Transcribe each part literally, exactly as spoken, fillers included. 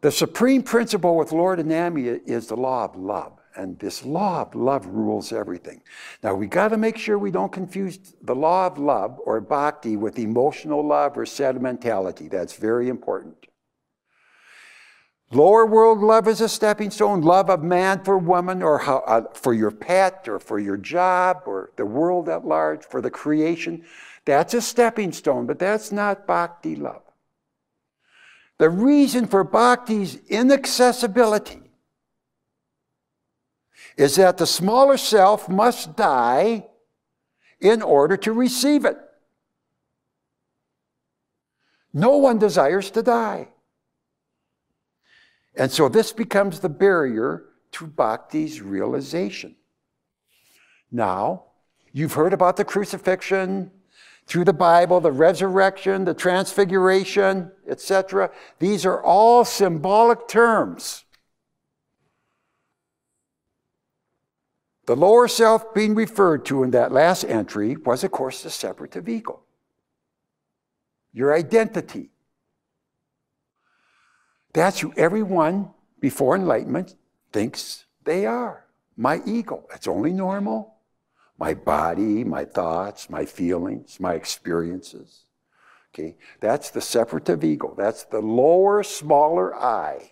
The supreme principle with Lord Anami is the law of love. And this law of love rules everything. Now, we got to make sure we don't confuse the law of love or bhakti with emotional love or sentimentality. That's very important. Lower world love is a stepping stone. Love of man for woman, or how, uh, for your pet, or for your job, or the world at large, for the creation. That's a stepping stone, but that's not bhakti love. The reason for bhakti's inaccessibility is that the smaller self must die in order to receive it. No one desires to die. And so this becomes the barrier to bhakti's realization. Now, you've heard about the crucifixion, through the Bible, the resurrection, the transfiguration, et cetera. These are all symbolic terms. The lower self being referred to in that last entry was, of course, the separative ego. Your identity. That's who everyone before enlightenment thinks they are. My ego. It's only normal. My body, my thoughts, my feelings, my experiences. Okay? That's the separative ego. That's the lower, smaller I.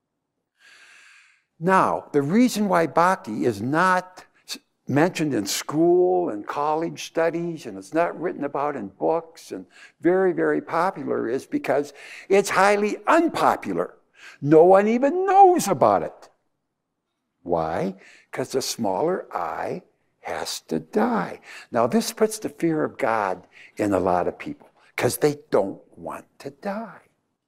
Now, the reason why bhakti is not mentioned in school and college studies, and it's not written about in books and very, very popular, is because it's highly unpopular. No one even knows about it. Why? Because the smaller I has to die. Now, this puts the fear of God in a lot of people because they don't want to die.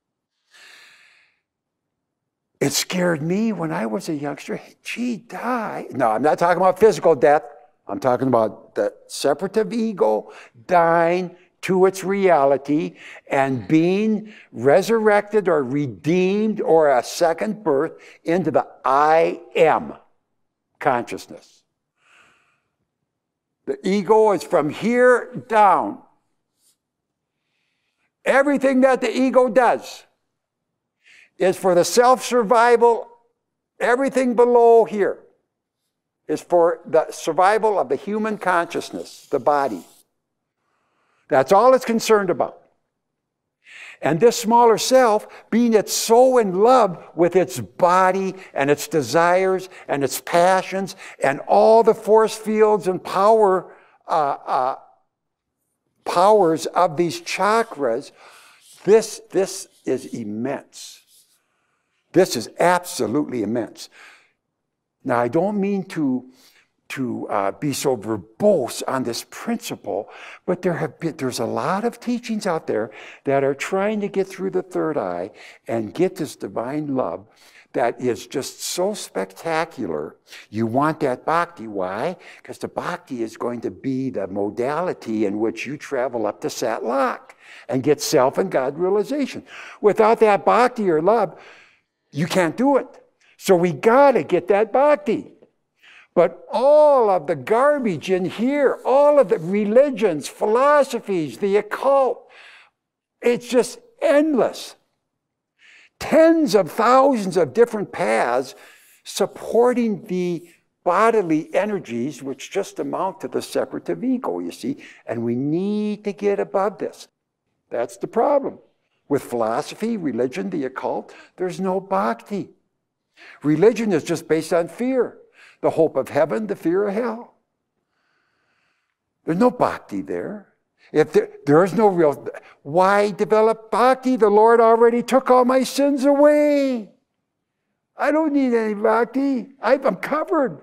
It scared me when I was a youngster. Hey, gee, die. No, I'm not talking about physical death. I'm talking about the separative ego dying to its reality and being resurrected or redeemed or a second birth into the I am consciousness. The ego is from here down. Everything that the ego does is for the self-survival. Everything below here is for the survival of the human consciousness, the body. That's all it's concerned about. And this smaller self, being it's so in love with its body and its desires and its passions and all the force fields and power uh, uh, powers of these chakras, this, this is immense. This is absolutely immense. Now, I don't mean to, to uh, be so verbose on this principle, but there have been, there's a lot of teachings out there that are trying to get through the third eye and get this divine love that is just so spectacular. You want that bhakti. Why? Because the bhakti is going to be the modality in which you travel up to Satlak and get self and God realization. Without that bhakti or love, you can't do it. So we got to get that bhakti. But all of the garbage in here, all of the religions, philosophies, the occult, it's just endless. Tens of thousands of different paths supporting the bodily energies, which just amount to the separative ego, you see. And we need to get above this. That's the problem. With philosophy, religion, the occult, there's no bhakti. Religion is just based on fear. The hope of heaven, the fear of hell. There's no bhakti there. If there, there is no real, why develop bhakti? The Lord already took all my sins away. I don't need any bhakti. I'm covered.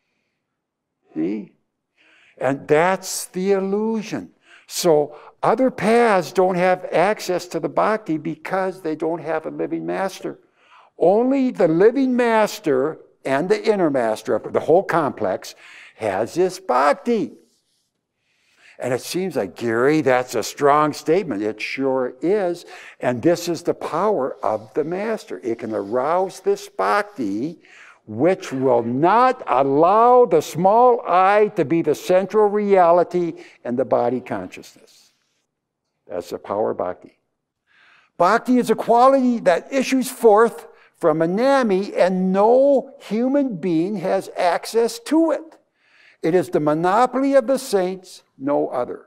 See? And that's the illusion. So other paths don't have access to the bhakti because they don't have a living master. Only the living master and the inner master, the whole complex, has this bhakti. And it seems like, Gary, that's a strong statement. It sure is. And this is the power of the master. It can arouse this bhakti, which will not allow the small I to be the central reality in the body consciousness. That's the power of bhakti. Bhakti is a quality that issues forth from Anami, and no human being has access to it. It is the monopoly of the saints, no other.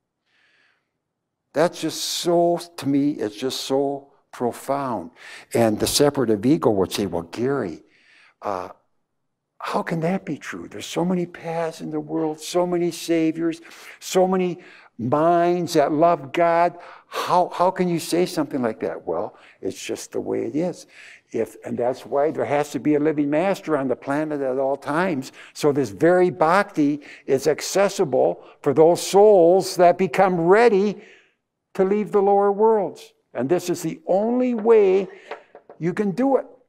That's just so, to me, it's just so profound. And the separative ego would say, well, Gary, uh, how can that be true? There's so many paths in the world, so many saviors, so many minds that love God. How, how can you say something like that? Well, it's just the way it is. If, and that's why there has to be a living master on the planet at all times. So this very bhakti is accessible for those souls that become ready to leave the lower worlds. And this is the only way you can do it.